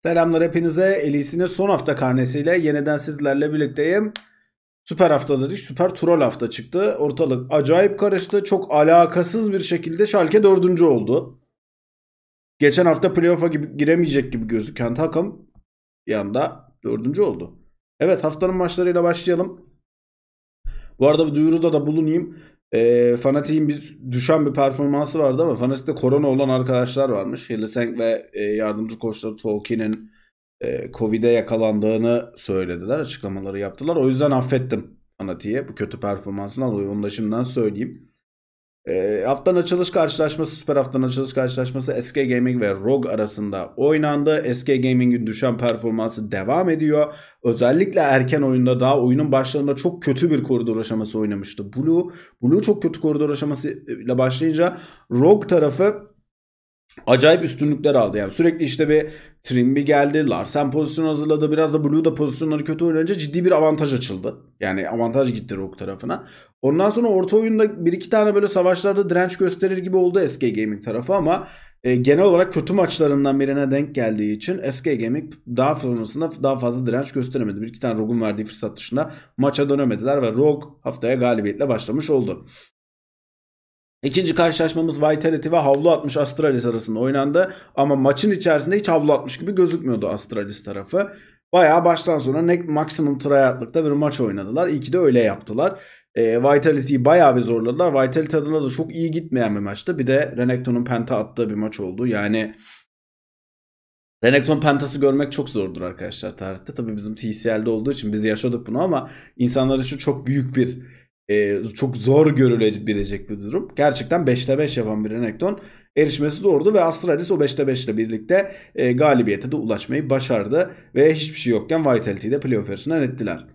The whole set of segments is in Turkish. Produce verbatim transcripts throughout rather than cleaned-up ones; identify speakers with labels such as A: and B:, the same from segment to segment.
A: Selamlar hepinize. Elisine son hafta karnesiyle yeniden sizlerle birlikteyim. Süper hafta dedik. Süper troll hafta çıktı. Ortalık acayip karıştı. Çok alakasız bir şekilde Schalke dördüncü oldu. Geçen hafta playoff'a gibi, giremeyecek gibi gözüken takım bir anda dördüncü oldu. Evet, haftanın maçlarıyla başlayalım. Bu arada bir duyuruda da bulunayım. E, Fanatik'in bir düşen bir performansı vardı ama Fanatik'te korona olan arkadaşlar varmış. Hilleseng ve e, yardımcı koçları Tolkien'in e, Covid'e yakalandığını söylediler. Açıklamaları yaptılar. O yüzden affettim Fanatik'e bu kötü performansından dolayı. Onu da şimdiden söyleyeyim. E, haftanın açılış karşılaşması, süper haftanın açılış karşılaşması S K Gaming ve Rogue arasında oynandı. S K Gaming'in düşen performansı devam ediyor. Özellikle erken oyunda daha oyunun başlarında çok kötü bir koridor aşaması oynamıştı Blue. Blue çok kötü koridor aşamasıyla başlayınca Rogue tarafı acayip üstünlükler aldı. Yani sürekli işte bir Trimby geldi. Larsen pozisyon hazırladı. Biraz da Blue'da pozisyonları kötü oynayınca ciddi bir avantaj açıldı. Yani avantaj gitti Rogue tarafına. Ondan sonra orta oyunda bir iki tane böyle savaşlarda direnç gösterir gibi oldu S K Gaming tarafı ama e, genel olarak kötü maçlarından birine denk geldiği için S K Gaming daha sonrasında daha fazla direnç gösteremedi. Bir iki tane Rogue'un verdiği fırsat dışında maça dönemediler ve Rogue haftaya galibiyetle başlamış oldu. İkinci karşılaşmamız Vitality ve havlu atmış Astralis arasında oynandı. Ama maçın içerisinde hiç havlu atmış gibi gözükmüyordu Astralis tarafı. Bayağı baştan sona ne maksimum tryhardlıkta bir maç oynadılar. İyi ki de öyle yaptılar. E, Vitality'yi bayağı bir zorladılar. Vitality adına da çok iyi gitmeyen bir maçtı. Bir de Renekton'un penta attığı bir maç oldu. Yani Renekton pentası görmek çok zordur arkadaşlar tarihte. Tabii bizim T C L'de olduğu için biz yaşadık bunu ama insanlar için çok büyük bir Ee, çok zor görülebilecek bir durum. Gerçekten beşte beş yapan bir Renekton erişmesi zordu ve Astralis o beşte beş ile birlikte e, galibiyete de ulaşmayı başardı ve hiçbir şey yokken Vitality'yi de playoff yarışından ettiler.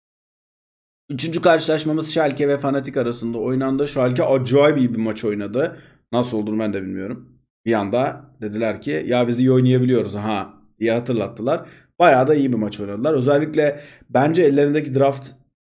A: Üçüncü karşılaşmamız Schalke ve Fnatic arasında oynandı. Schalke acayip iyi bir maç oynadı. Nasıl olduğunu ben de bilmiyorum. Bir anda dediler ki ya biz iyi oynayabiliyoruz ha diye hatırlattılar. Bayağı da iyi bir maç oynadılar. Özellikle bence ellerindeki draft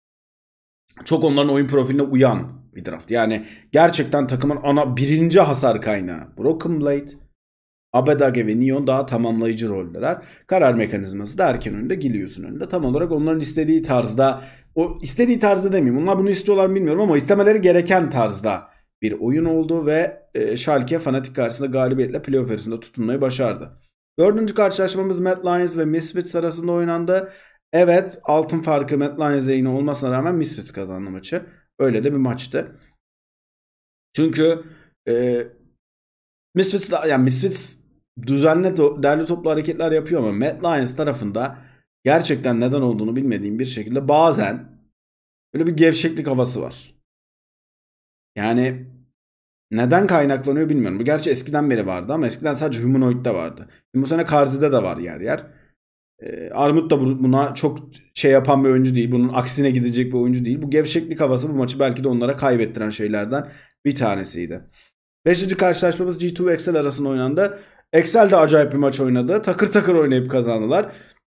A: çok onların oyun profiline uyan bir draft. Yani gerçekten takımın ana birinci hasar kaynağı Broken Blade, Abbedagge ve Neon daha tamamlayıcı roldeler. Karar mekanizması da erken önünde, Gilius'un önünde. Tam olarak onların istediği tarzda, o istediği tarzda demeyeyim. Onlar bunu istiyorlar mı bilmiyorum ama istemeleri gereken tarzda bir oyun oldu ve e, Schalke Fnatic karşısında galibiyetle playoff arasında tutunmayı başardı. Dördüncü karşılaşmamız Mad Lions ve Misfits arasında oynandı. Evet, altın farkı Mad Lions'e yine olmasına rağmen Misfits kazandı maçı. Öyle de bir maçtı. Çünkü e, Misfits, yani Misfits düzenli derli toplu hareketler yapıyor ama Mad Lions tarafında gerçekten neden olduğunu bilmediğim bir şekilde bazen böyle bir gevşeklik havası var. Yani neden kaynaklanıyor bilmiyorum. Bu gerçi eskiden beri vardı ama eskiden sadece Humanoid'de vardı. Bu sene Karzi'de de var yer yer. Ee, Armut da buna çok şey yapan bir oyuncu değil. Bunun aksine gidecek bir oyuncu değil. Bu gevşeklik havası bu maçı belki de onlara kaybettiren şeylerden bir tanesiydi. Beşinci karşılaşmamız G iki ve Excel arasında oynandı. Excel de acayip bir maç oynadı. Takır takır oynayıp kazandılar.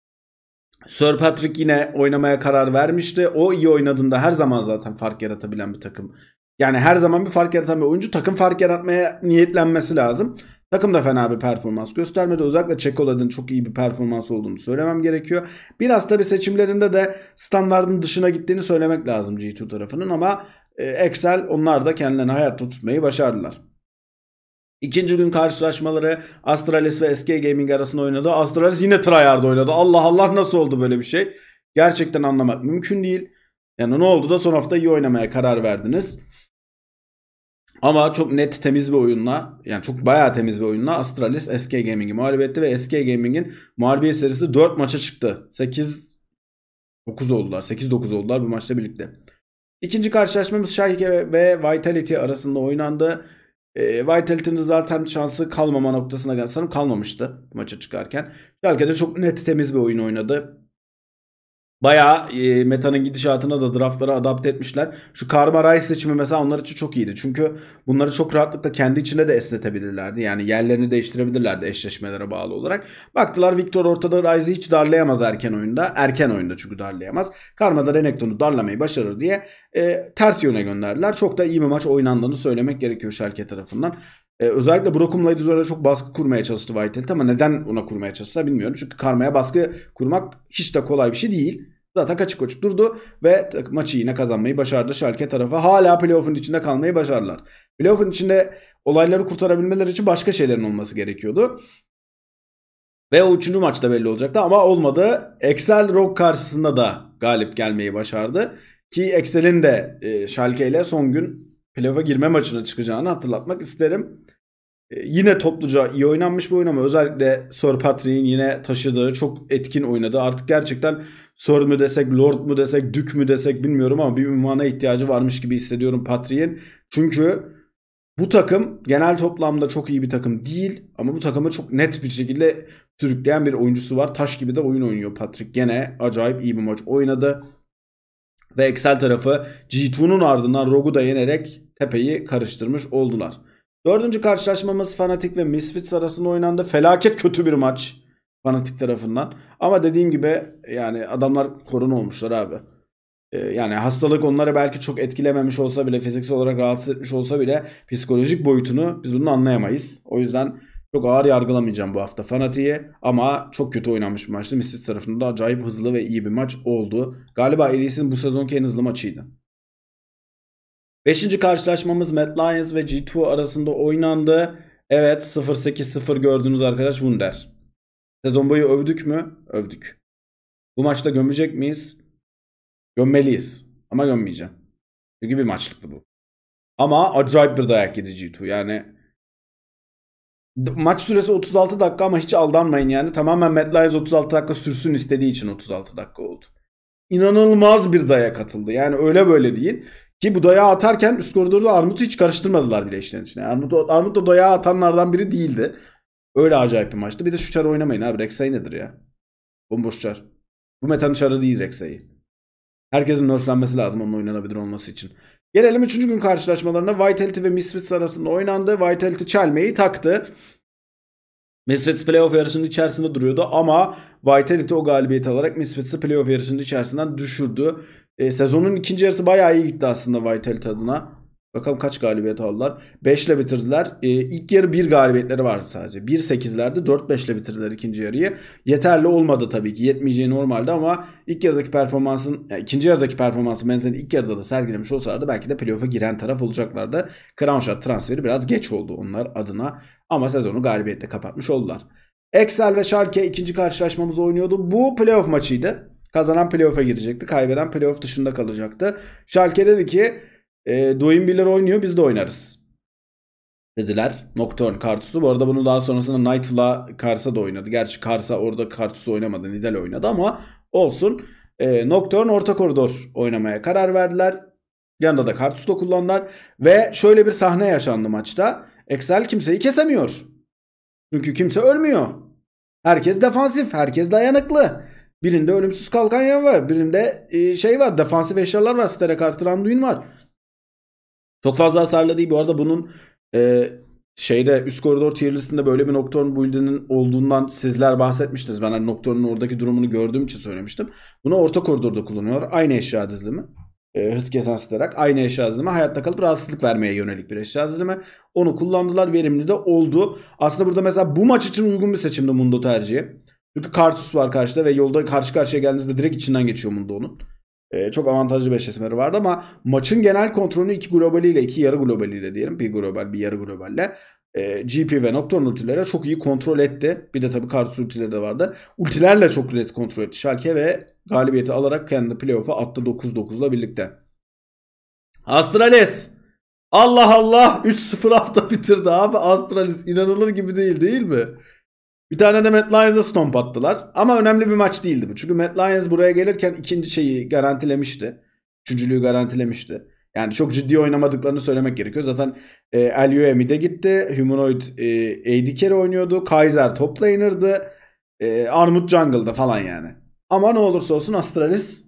A: Sir Patrick yine oynamaya karar vermişti. O iyi oynadığında her zaman zaten fark yaratabilen bir takım. Yani her zaman bir fark yaratan bir oyuncu. Takım fark yaratmaya niyetlenmesi lazım. Takım da fena bir performans göstermedi. Özellikle Çekolad'ın çok iyi bir performans olduğunu söylemem gerekiyor. Biraz tabii seçimlerinde de standardın dışına gittiğini söylemek lazım G iki tarafının ama Excel onlar da kendilerini hayatta tutmayı başardılar. İkinci gün karşılaşmaları Astralis ve S K Gaming arasında oynadı. Astralis yine tryhard oynadı. Allah Allah, nasıl oldu böyle bir şey? Gerçekten anlamak mümkün değil. Yani ne oldu da son hafta iyi oynamaya karar verdiniz? Ama çok net, temiz bir oyunla, yani çok bayağı temiz bir oyunla Astralis S K Gaming'i mağlup etti ve S K Gaming'in mağlubiyet serisi dört maça çıktı. sekiz dokuz oldular. sekiz dokuz oldular bu maçla birlikte. İkinci karşılaşmamız Schalke ve Vitality arasında oynandı. E, Vitality'nin zaten şansı kalmama noktasına geldi. Sanırım kalmamıştı maça çıkarken. Schalke'de çok net, temiz bir oyun oynadı. Bayağı e, metanın gidişatına da draftlara adapte etmişler. Şu Karma Rice seçimi mesela onlar için çok iyiydi. Çünkü bunları çok rahatlıkla kendi içinde de esnetebilirlerdi. Yani yerlerini değiştirebilirlerdi eşleşmelere bağlı olarak. Baktılar Victor ortada Rice'i hiç darlayamaz erken oyunda. Erken oyunda çünkü darlayamaz. Karma da Renekton'u darlamayı başarır diye e, ters yöne gönderdiler. Çok da iyi bir maç oynandığını söylemek gerekiyor Schalke tarafından. Ee, özellikle Broken Blade üzerine çok baskı kurmaya çalıştı Vitality ama neden ona kurmaya çalıştı bilmiyorum. Çünkü Karma'ya baskı kurmak hiç de kolay bir şey değil. Zaten kaçık koçuk durdu ve maçı yine kazanmayı başardı. Schalke tarafı hala playoff'un içinde kalmayı başardılar. Playoff'un içinde olayları kurtarabilmeleri için başka şeylerin olması gerekiyordu. Ve o üçüncü maçta belli olacaktı ama olmadı. Excel Rock karşısında da galip gelmeyi başardı. Ki Excel'in de e, Schalke ile son gün playoff'a girme maçına çıkacağını hatırlatmak isterim. E, yine topluca iyi oynanmış bir oyun ama özellikle Sir Patrick'in yine taşıdığı, çok etkin oynadı. Artık gerçekten Sir mü desek, Lord mu desek, Dük mü desek bilmiyorum ama bir ünvana ihtiyacı varmış gibi hissediyorum Patrick'in. Çünkü bu takım genel toplamda çok iyi bir takım değil ama bu takımı çok net bir şekilde sürükleyen bir oyuncusu var. Taş gibi de oyun oynuyor Patrick. Gene acayip iyi bir maç oynadı. Ve Excel tarafı G iki'nin ardından Rogue'u da yenerek tepeyi karıştırmış oldular. Dördüncü karşılaşmamız Fnatic ve Misfits arasında oynandı. Felaket kötü bir maç Fnatic tarafından. Ama dediğim gibi yani adamlar korona olmuşlar abi. Yani hastalık onları belki çok etkilememiş olsa bile, fiziksel olarak rahatsız etmiş olsa bile psikolojik boyutunu biz bunun anlayamayız. O yüzden çok ağır yargılamayacağım bu hafta Fnatic'i ama çok kötü oynanmış bir maçtı. Misfits tarafında acayip hızlı ve iyi bir maç oldu. Galiba Elis'in bu sezonki en hızlı maçıydı. Beşinci karşılaşmamız Mad Lions ve G iki arasında oynandı. Evet, sıfır sekiz sıfır gördünüz arkadaş, Wunder. Sezon boyu övdük mü? Övdük. Bu maçta gömecek miyiz? Gömmeliyiz. Ama gömmeyeceğim. Çünkü bir maçlıktı bu. Ama acayip bir dayak yedi G iki. Yani maç süresi otuz altı dakika ama hiç aldanmayın yani. Tamamen Mad Lions otuz altı dakika sürsün istediği için otuz altı dakika oldu. İnanılmaz bir dayak atıldı. Yani öyle böyle değil. Ki bu dayağı atarken üst koridorda Armut'u hiç karıştırmadılar bile işlerin içine. Armut, Armut da dayağı atanlardan biri değildi. Öyle acayip bir maçtı. Bir de şu çarı oynamayın abi. Rek'Sai nedir ya? Bomboş çar. Bu metanın çarı değil Rek'Sai. Herkesin nerflenmesi lazım onun oynanabilir olması için. Gelelim üçüncü gün karşılaşmalarına. Vitality ve Misfits arasında oynandı. Vitality çelmeyi taktı. Misfits playoff yarışının içerisinde duruyordu ama Vitality o galibiyeti alarak Misfits'i playoff yarışının içerisinden düşürdü. E, sezonun ikinci yarısı bayağı iyi gitti aslında Vitality adına. Bakalım kaç galibiyet aldılar. beş ile bitirdiler. E, ilk yarı bir galibiyetleri vardı sadece. bir sekizlerdi. dört beş ile bitirdiler ikinci yarıyı. Yeterli olmadı tabii ki. Yetmeyeceği normalde ama ilk yarıdaki performansın, yani ikinci yarıdaki performansın benzerini ilk yarıda da sergilemiş olsalardı belki de playoff'a giren taraf olacaklardı. Crownshot transferi biraz geç oldu onlar adına. Ama sezonu galibiyetle kapatmış oldular. Excel ve Schalke ikinci karşılaşmamızı oynuyordu. Bu playoff maçıydı. Kazanan playoff'a girecekti. Kaybeden playoff dışında kalacaktı. Schalke dedi ki E, Doinbiller oynuyor, biz de oynarız dediler. Nocturne Kartus'u. Bu arada bunu daha sonrasında Nightfall Karsa da oynadı. Gerçi Karsa orada Kartus'u oynamadı. Nidal oynadı ama olsun. E, Nocturne orta koridor oynamaya karar verdiler. Yanında da Kartus da kullandılar. Ve şöyle bir sahne yaşandı maçta. Excel kimseyi kesemiyor. Çünkü kimse ölmüyor. Herkes defansif. Herkes dayanıklı. Birinde ölümsüz kalkan yan var. Birinde e, şey var. Defansif eşyalar var. Sterek artı Randuin var. Çok fazla hasarlı değil. Bu arada bunun e, şeyde üst koridor tier listinde böyle bir Nocturne build'inin olduğundan sizler bahsetmiştiniz. Ben hani Nocturne'un oradaki durumunu gördüğüm için söylemiştim. Bunu orta koridorda kullanıyorlar. Aynı eşya dizilimi. E, hız kesen Sterek. Aynı eşya dizilimi. Hayatta kalıp rahatsızlık vermeye yönelik bir eşya dizilimi. Onu kullandılar. Verimli de oldu. Aslında burada mesela bu maç için uygun bir seçimdi Mundo tercihi. Çünkü Kartus var karşıda ve yolda karşı karşıya geldiğinizde direkt içinden geçiyor Mundo'nun. Ee, çok avantajlı bir eşleşmeleri vardı ama maçın genel kontrolünü iki globaliyle, iki yarı globaliyle diyelim. Bir global, bir yarı globalle. E, G P ve Nocturne ultileri çok iyi kontrol etti. Bir de tabii Kartus ultileri de vardı. Ultilerle çok net kontrol etti Schalke ve galibiyeti alarak kendini playoff'a attı dokuz dokuzla birlikte. Astralis! Allah Allah! üç sıfır hafta bitirdi abi Astralis. İnanılır gibi değil değil mi? Bir tane de Mad Lions'a stomp attılar. Ama önemli bir maç değildi bu. Çünkü Mad Lions buraya gelirken ikinci şeyi garantilemişti. Üçüncülüğü garantilemişti. Yani çok ciddi oynamadıklarını söylemek gerekiyor. Zaten e, L U M de gitti. Humanoid e, A D carry oynuyordu. Kaiser top laner'dı. E, Armut jungle'da falan yani. Ama ne olursa olsun Astralis.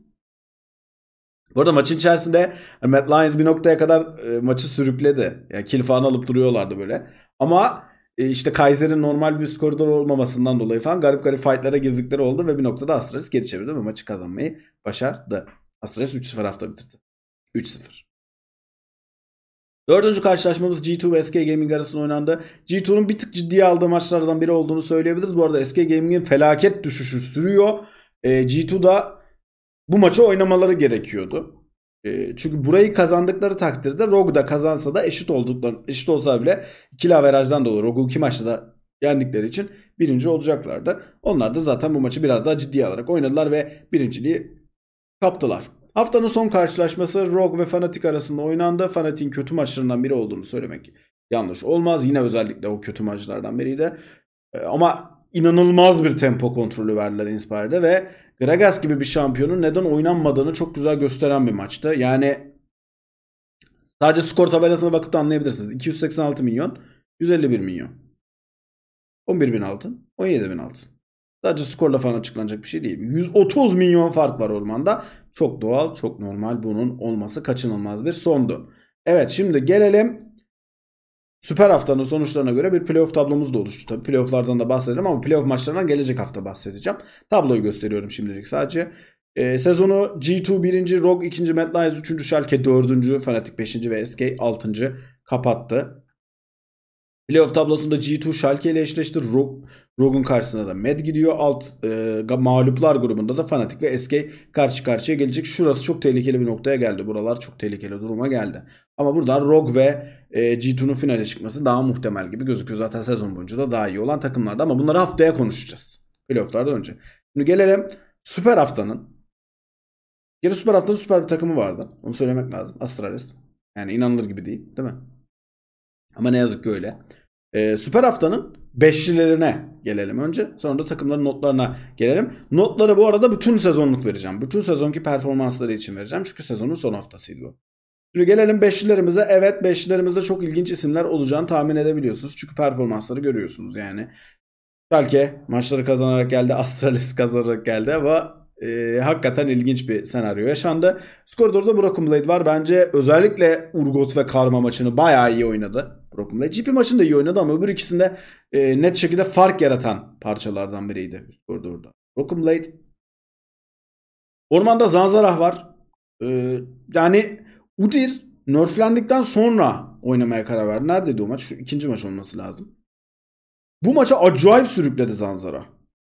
A: Bu arada maçın içerisinde Mad Lions bir noktaya kadar e, maçı sürükledi. Yani kill falan alıp duruyorlardı böyle. Ama İşte Kaiser'in normal bir üst koridor olmamasından dolayı falan garip garip fightlara girdikleri oldu ve bir noktada Astralis geri çevirdi ve maçı kazanmayı başardı. Astralis üç sıfır hafta bitirdi. üç sıfır. Dördüncü karşılaşmamız G iki ve S K Gaming arasında oynandı. G iki'nin bir tık ciddiye aldığı maçlardan biri olduğunu söyleyebiliriz. Bu arada S K Gaming'in felaket düşüşü sürüyor. E, G iki'da bu maçı oynamaları gerekiyordu. E, çünkü burayı kazandıkları takdirde Rogue da kazansa da eşit oldukları, eşit olsa bile ikili averajdan dolayı Rogue'u iki maçta da yendikleri için birinci olacaklardı. Onlar da zaten bu maçı biraz daha ciddiye alarak oynadılar ve birinciliği kaptılar. Haftanın son karşılaşması Rogue ve Fnatic arasında oynandı. Fnatic'in kötü maçlarından biri olduğunu söylemek yanlış olmaz. Yine özellikle o kötü maçlardan biriydi. Ee, ama inanılmaz bir tempo kontrolü verdiler Inspire'de ve Gragas gibi bir şampiyonun neden oynanmadığını çok güzel gösteren bir maçtı. Yani sadece skor tabelasına bakıp da anlayabilirsiniz. iki yüz seksen altı milyon, yüz elli bir milyon. on bir bin altın, on yedi bin altın. Sadece skorla falan açıklanacak bir şey değil. yüz otuz milyon fark var ormanda. Çok doğal, çok normal. Bunun olması kaçınılmaz bir sondu. Evet, şimdi gelelim süper haftanın sonuçlarına göre bir playoff tablomuz da oluştu. Tabii playofflardan da bahsedeceğim ama playoff maçlarından gelecek hafta bahsedeceğim. Tabloyu gösteriyorum şimdilik sadece. Ee, sezonu G iki birinci, Rogue ikinci, Mad Lions üçüncü, Schalke dördüncü, Fnatic beşinci ve S K altıncı kapattı. Playoff tablosunda G iki Schalke ile eşleşti. Rogue, Rogue'un karşısında da Mad gidiyor. Alt e, mağluplar grubunda da Fnatic ve S K karşı karşıya gelecek. Şurası çok tehlikeli bir noktaya geldi. Buralar çok tehlikeli duruma geldi. Ama burada Rogue ve e, G iki'nin finale çıkması daha muhtemel gibi gözüküyor. Zaten sezon boyunca da daha iyi olan takımlardı. Ama bunları haftaya konuşacağız. Playoff'lardan önce. Şimdi gelelim süper haftanın. Geri süper haftanın süper bir takımı vardı. Onu söylemek lazım. Astralis. Yani inanılır gibi değil. Değil mi? Ama ne yazık ki öyle. Ee, süper haftanın beşlilerine gelelim önce. Sonra da takımların notlarına gelelim. Notları bu arada bütün sezonluk vereceğim. Bütün sezonki performansları için vereceğim. Çünkü sezonun son haftasıydı bu. Şimdi gelelim beşlilerimize. Evet, beşlilerimizde çok ilginç isimler olacağını tahmin edebiliyorsunuz. Çünkü performansları görüyorsunuz yani. Schalke maçları kazanarak geldi. Astralis kazanarak geldi ama e, hakikaten ilginç bir senaryo yaşandı. Skoridor'da Broken Blade var. Bence özellikle Urgot ve Karma maçını bayağı iyi oynadı. Broken Blade. G P maçını da iyi oynadı ama öbür ikisinde e, net şekilde fark yaratan parçalardan biriydi üst koridorda. Broken Blade. Ormanda Zanzarah var. E, yani Udyr nerflendikten sonra oynamaya karar verdi. Neredeydi o maç? Şu ikinci maç olması lazım. Bu maça acayip sürükledi Zanzarah.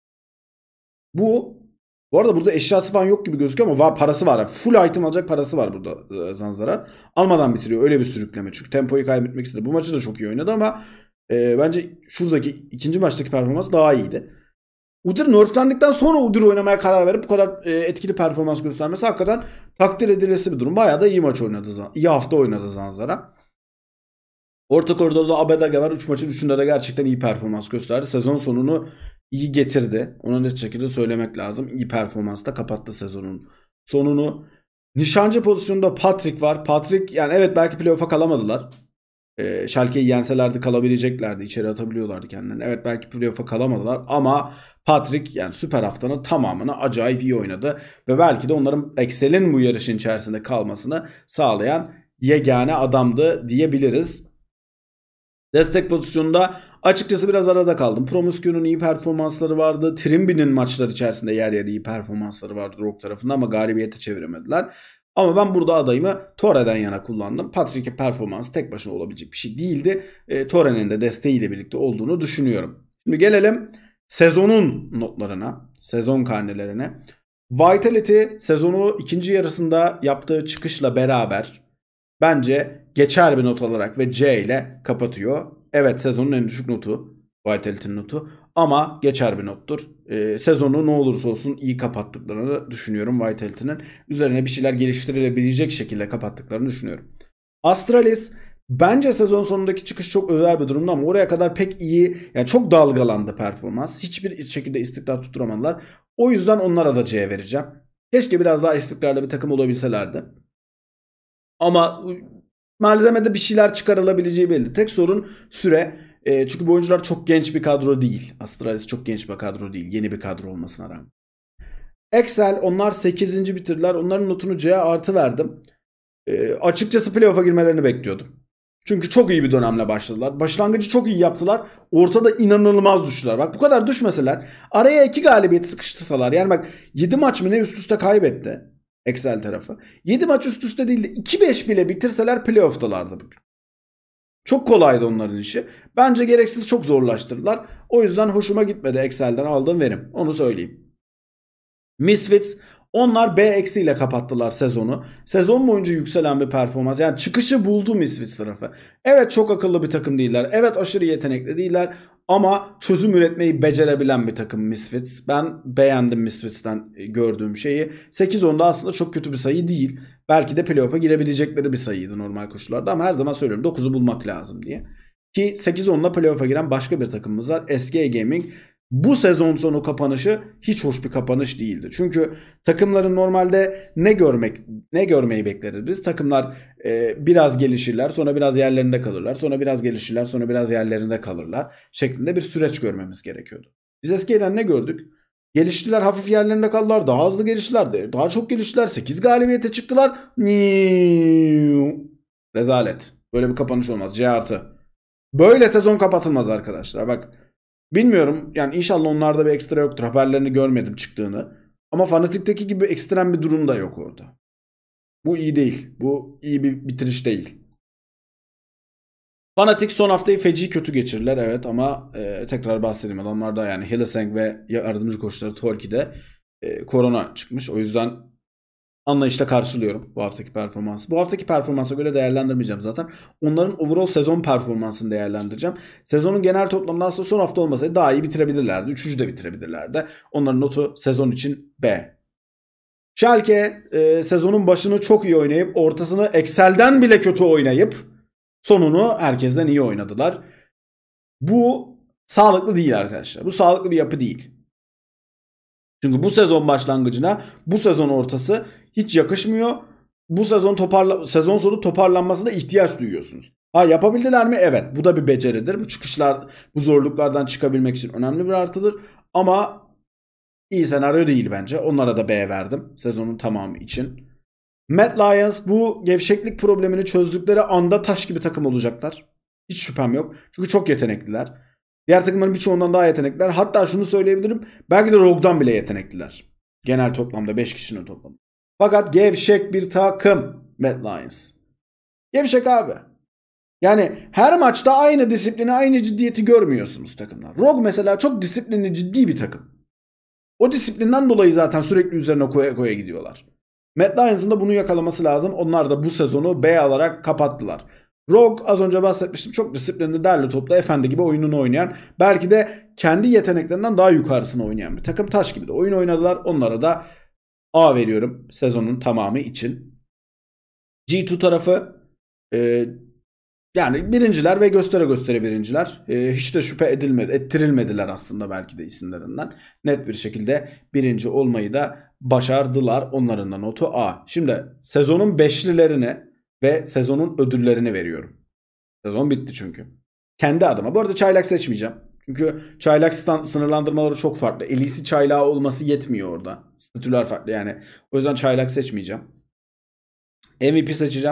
A: Bu Bu arada burada eşyası falan yok gibi gözüküyor ama var, parası var. Full item alacak parası var burada e, Zanzara. Almadan bitiriyor. Öyle bir sürükleme. Çünkü tempoyu kaybetmek istedi. Bu maçı da çok iyi oynadı ama e, bence şuradaki ikinci maçtaki performans daha iyiydi. Udyr nerflendikten sonra Udyr oynamaya karar verip bu kadar e, etkili performans göstermesi hakikaten takdir edilesi bir durum. Bayağı da iyi maç oynadı. İyi hafta oynadı Zanzara. Orta koridorda Abedage var. üç maçın üçünde de gerçekten iyi performans gösterdi. Sezon sonunu iyi getirdi. Ona net şekilde söylemek lazım. İyi performansla kapattı sezonun sonunu. Nişancı pozisyonunda Patrick var. Patrick yani evet belki playoff'a kalamadılar. Ee, Schalke'yi yenselerdi kalabileceklerdi. İçeri atabiliyorlardı kendilerini. Evet belki playoff'a kalamadılar ama Patrick yani süper haftanın tamamını acayip iyi oynadı. Ve belki de onların Excel'in bu yarışın içerisinde kalmasını sağlayan yegane adamdı diyebiliriz. Destek pozisyonunda açıkçası biraz arada kaldım. Promiscue'nun iyi performansları vardı. Trimby'nin maçlar içerisinde yer yer iyi performansları vardı Rogue tarafında ama galibiyete çeviremediler. Ama ben burada adayımı Tore'den yana kullandım. Patrick'in performansı tek başına olabilecek bir şey değildi. E, Tore'nin de desteğiyle birlikte olduğunu düşünüyorum. Şimdi gelelim sezonun notlarına, sezon karnelerine. Vitality sezonu ikinci yarısında yaptığı çıkışla beraber bence geçer bir not alarak ve C ile kapatıyor. Evet sezonun en düşük notu. Vitality'nin notu. Ama geçer bir nottur. Ee, sezonu ne olursa olsun iyi kapattıklarını düşünüyorum Vitality'nin. Üzerine bir şeyler geliştirilebilecek şekilde kapattıklarını düşünüyorum. Astralis bence sezon sonundaki çıkış çok özel bir durumda ama oraya kadar pek iyi. Yani çok dalgalandı performans. Hiçbir şekilde istikrar tutturamadılar. O yüzden onlara da C vereceğim. Keşke biraz daha istikrarlı bir takım olabilselerdi. Ama malzemede bir şeyler çıkarılabileceği belli. Tek sorun süre. E, çünkü bu oyuncular çok genç bir kadro değil. Astralis çok genç bir kadro değil. Yeni bir kadro olmasına rağmen. Excel onlar sekizinci bitirdiler. Onların notunu C'ye artı verdim. E, açıkçası playoff'a girmelerini bekliyordum. Çünkü çok iyi bir dönemle başladılar. Başlangıcı çok iyi yaptılar. Ortada inanılmaz düştüler. Bak bu kadar düşmeseler araya iki galibiyet sıkıştırsalar. Yani bak yedi maç mı ne üst üste kaybetti. Excel tarafı. yedi maç üst üste değil de iki beş bile bitirseler playoff'talardı bugün. Çok kolaydı onların işi. Bence gereksiz çok zorlaştırdılar. O yüzden hoşuma gitmedi Excel'den aldığım verim. Onu söyleyeyim. Misfits, onlar B eksiyle kapattılar sezonu. Sezon boyunca yükselen bir performans. Yani çıkışı buldu Misfits tarafı. Evet, çok akıllı bir takım değiller. Evet, aşırı yetenekli değiller. Ama çözüm üretmeyi becerebilen bir takım Misfits. Ben beğendim Misfits'ten gördüğüm şeyi. sekiz onda aslında çok kötü bir sayı değil. Belki de playoff'a girebilecekleri bir sayıydı normal koşullarda. Ama her zaman söylüyorum, dokuzu bulmak lazım diye. Ki sekiz onda playoff'a giren başka bir takımımız var. S K Gaming. Bu sezon sonu kapanışı hiç hoş bir kapanış değildi. Çünkü takımların normalde ne görmek ne görmeyi bekleriz biz? Takımlar e, biraz gelişirler, sonra biraz yerlerinde kalırlar, sonra biraz gelişirler, sonra biraz yerlerinde kalırlar şeklinde bir süreç görmemiz gerekiyordu. Biz S K'den ne gördük? Geliştiler, hafif yerlerinde kaldılar, daha hızlı geliştiler, daha çok geliştiler, sekiz galibiyete çıktılar. Rezalet. Böyle bir kapanış olmaz. C artı. Böyle sezon kapatılmaz arkadaşlar. Bak, bilmiyorum yani, inşallah onlarda bir ekstra yoktur. Haberlerini görmedim çıktığını. Ama Fanatik'teki gibi ekstrem bir durum da yok orada. Bu iyi değil. Bu iyi bir bitiriş değil. Fanatik son haftayı feci kötü geçirdiler, evet, ama e, tekrar bahsedeyim. Adamlarda yani Hillesang ve yardımcı koçları Torki'de e, korona çıkmış. O yüzden anlayışla karşılıyorum bu haftaki performansı. Bu haftaki performansa göre değerlendirmeyeceğim zaten. Onların overall sezon performansını değerlendireceğim. Sezonun genel toplamında aslında son hafta olmasaydı daha iyi bitirebilirlerdi. Üçüncü de bitirebilirlerdi. Onların notu sezon için B. Schalke e, sezonun başını çok iyi oynayıp ortasını Excel'den bile kötü oynayıp sonunu herkesten iyi oynadılar. Bu sağlıklı değil arkadaşlar. Bu sağlıklı bir yapı değil. Çünkü bu sezon başlangıcına bu sezon ortası hiç yakışmıyor. Bu sezon toparla sezon sonu toparlanmasına ihtiyaç duyuyorsunuz. Ha, yapabildiler mi? Evet. Bu da bir beceridir. Bu çıkışlar, bu zorluklardan çıkabilmek için önemli bir artıdır. Ama iyi senaryo değil bence. Onlara da B verdim sezonun tamamı için. Mad Lions bu gevşeklik problemini çözdükleri anda taş gibi takım olacaklar. Hiç şüphem yok. Çünkü çok yetenekliler. Diğer takımların birçoğundan daha yetenekliler. Hatta şunu söyleyebilirim. Belki de Rogue'dan bile yetenekliler. Genel toplamda beş kişinin toplamı. Fakat gevşek bir takım Mad Lions. Gevşek abi. Yani her maçta aynı disiplini, aynı ciddiyeti görmüyorsunuz takımlar. Rogue mesela çok disiplinli, ciddi bir takım. O disiplinden dolayı zaten sürekli üzerine koya koya gidiyorlar. Mad Lions'ın da bunu yakalaması lazım. Onlar da bu sezonu B alarak kapattılar. Rogue, az önce bahsetmiştim, çok disiplinli, derli toplu, efendi gibi oyununu oynayan, belki de kendi yeteneklerinden daha yukarısını oynayan bir takım. Taş gibi de oyun oynadılar. Onlara da A veriyorum sezonun tamamı için. G iki tarafı e, yani birinciler ve göstere göstere birinciler. E, hiç de şüphe edilmedi, ettirilmediler aslında belki de isimlerinden. Net bir şekilde birinci olmayı da başardılar. Onların da notu A. Şimdi sezonun beşlilerini ve sezonun ödüllerini veriyorum. Sezon bitti çünkü. Kendi adıma. Bu arada çaylak seçmeyeceğim. Çünkü çaylak sınırlandırmaları çok farklı. Elisi çaylağı olması yetmiyor orada. Statüler farklı yani. O yüzden çaylak seçmeyeceğim. M V P seçeceğim.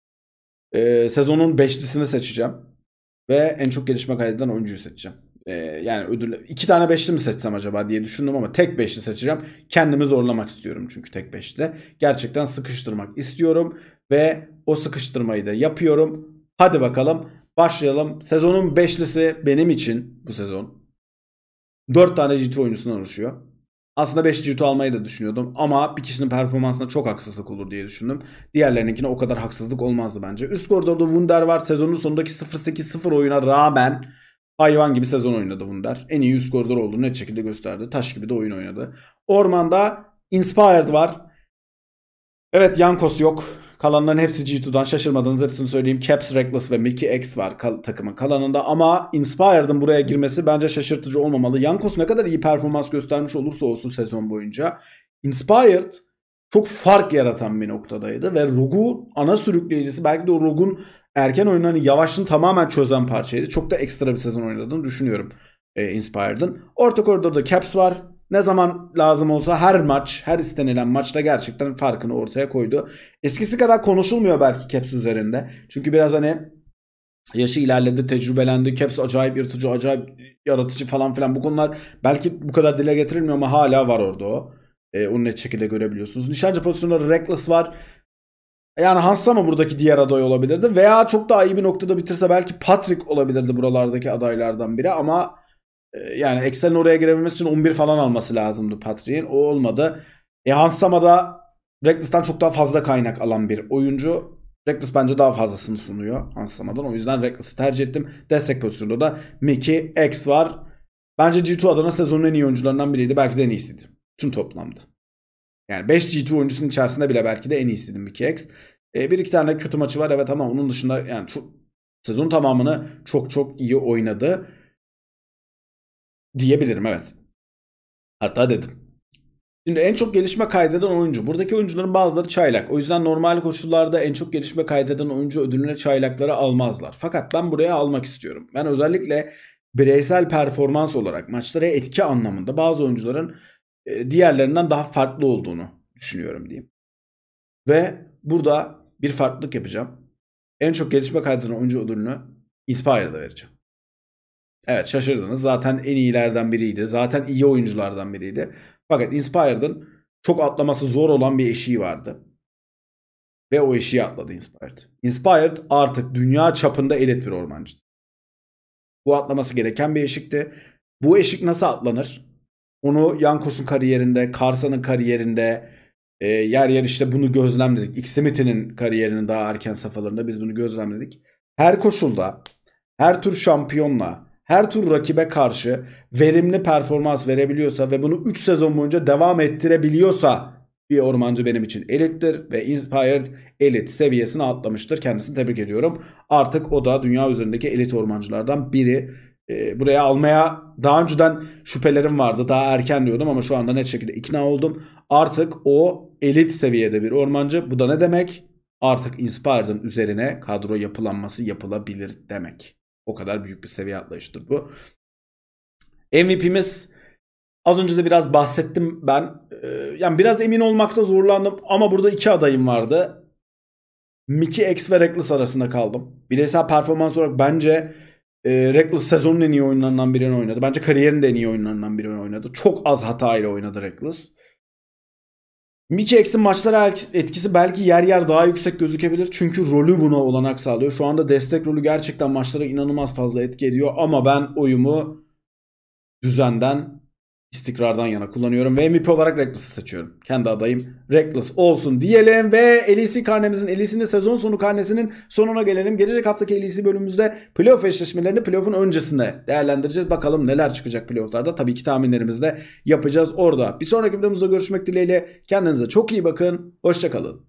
A: Ee, sezonun beşlisini seçeceğim. Ve en çok gelişme kaydeden oyuncuyu seçeceğim. Ee, yani ödül, iki tane beşli mi seçsem acaba diye düşündüm ama tek beşli seçeceğim. Kendimi zorlamak istiyorum çünkü tek beşli. Gerçekten sıkıştırmak istiyorum. Ve o sıkıştırmayı da yapıyorum. Hadi bakalım başlayalım. Sezonun beşlisi benim için bu sezon dört tane G iki oyuncusundan oluşuyor. Aslında beş G iki almayı da düşünüyordum ama bir kişinin performansına çok haksızlık olur diye düşündüm. Diğerlerinkine o kadar haksızlık olmazdı bence. Üst koridorda Wunder var. Sezonun sonundaki sıfır sekiz sıfır oyuna rağmen hayvan gibi sezon oynadı Wunder. En iyi üst koridor olduğunu net şekilde gösterdi. Taş gibi de oyun oynadı. Ormanda Inspired var. Evet, Jankos yok. Kalanların hepsi G iki'den, şaşırmadığınız hepsini söyleyeyim. Caps, Reckless ve Mickey X var kal- takımın kalanında. Ama Inspired'ın buraya girmesi bence şaşırtıcı olmamalı. Jankos ne kadar iyi performans göstermiş olursa olsun sezon boyunca, Inspired çok fark yaratan bir noktadaydı. Ve Rogue'un ana sürükleyicisi, belki de o Rogue'un erken oyunlarını, yavaşlığını tamamen çözen parçaydı. Çok da ekstra bir sezon oynadığını düşünüyorum e, Inspired'ın. Orta koridorda Caps var. Ne zaman lazım olsa her maç, her istenilen maçta gerçekten farkını ortaya koydu. Eskisi kadar konuşulmuyor belki Caps üzerinde. Çünkü biraz hani yaşı ilerledi, tecrübelendi. Caps acayip yırtıcı, acayip yaratıcı falan filan. Bu konular belki bu kadar dile getirilmiyor ama hala var orada o. Ee, onu net şekilde görebiliyorsunuz. Nişancı pozisyonları Reckless var. Yani Hansama buradaki diğer aday olabilirdi. Veya çok daha iyi bir noktada bitirse belki Patrick olabilirdi buralardaki adaylardan biri. Ama e, yani Excel'in oraya girebilmesi için on bir falan alması lazımdı Patrick'in. O olmadı. E Hansama da Reckless'tan çok daha fazla kaynak alan bir oyuncu. Reckless bence daha fazlasını sunuyor Hansama'dan. O yüzden Reckless'ı tercih ettim. Destek pozisyonunda da Mickey X var. Bence G iki adına sezonun en iyi oyuncularından biriydi. Belki de en iyisiydi. Tüm toplamda. Yani beş G iki oyuncusunun içerisinde bile belki de en iyisiydi Mickey X. E, bir iki tane kötü maçı var evet ama onun dışında yani çok, sezon tamamını çok çok iyi oynadı. Diyebilirim evet. Hatta dedim. Şimdi en çok gelişme kaydeden oyuncu. Buradaki oyuncuların bazıları çaylak. O yüzden normal koşullarda en çok gelişme kaydeden oyuncu ödülüne çaylakları almazlar. Fakat ben buraya almak istiyorum. Ben özellikle bireysel performans olarak maçlara etki anlamında bazı oyuncuların diğerlerinden daha farklı olduğunu düşünüyorum diyeyim. Ve burada bir farklılık yapacağım. En çok gelişme kaydeden oyuncu ödülünü Inspired'a vereceğim. Evet şaşırdınız. Zaten en iyilerden biriydi. Zaten iyi oyunculardan biriydi. Fakat Inspired'ın çok atlaması zor olan bir eşiği vardı. Ve o eşiği atladı Inspired. Inspired artık dünya çapında elit bir ormancı. Bu atlaması gereken bir eşikti. Bu eşik nasıl atlanır? Onu Yankos'un kariyerinde, Karsa'nın kariyerinde, e, yer yer işte bunu gözlemledik. Ximity'nin kariyerinin daha erken safhalarında biz bunu gözlemledik. Her koşulda, her tur şampiyonla, her tur rakibe karşı verimli performans verebiliyorsa ve bunu üç sezon boyunca devam ettirebiliyorsa bir ormancı benim için elittir ve Inspired elit seviyesine atlamıştır. Kendisini tebrik ediyorum. Artık o da dünya üzerindeki elit ormancılardan biri. Ee, buraya almaya daha önceden şüphelerim vardı. Daha erken diyordum ama şu anda net şekilde ikna oldum. Artık o elit seviyede bir ormancı. Bu da ne demek? Artık Inspired'ın üzerine kadro yapılanması yapılabilir demek. O kadar büyük bir seviye atlayıştır bu. M V P'miz az önce de biraz bahsettim ben. Ee, yani biraz emin olmakta zorlandım ama burada iki adayım vardı. Mickey X ve Reckless arasında kaldım. Bireysel performans olarak bence e, Reckless sezonun en iyi oyunlarından birini oynadı. Bence kariyerin de en iyi oyunlarından birini oynadı. Çok az hata ile oynadı Reckless. Mickey X'in maçlara etkisi belki yer yer daha yüksek gözükebilir. Çünkü rolü buna olanak sağlıyor. Şu anda destek rolü gerçekten maçlara inanılmaz fazla etki ediyor. Ama ben oyumu düzenden, istikrardan yana kullanıyorum. Ve M V P olarak Reckless'ı seçiyorum. Kendi adayım Reckless olsun diyelim. Ve L E C karnemizin, L E C'nin sezon sonu karnesinin sonuna gelelim. Gelecek haftaki L E C bölümümüzde playoff eşleşmelerini playoff'un öncesinde değerlendireceğiz. Bakalım neler çıkacak playoff'larda. Tabii ki tahminlerimizi de yapacağız orada. Bir sonraki videomuzda görüşmek dileğiyle. Kendinize çok iyi bakın. Hoşçakalın.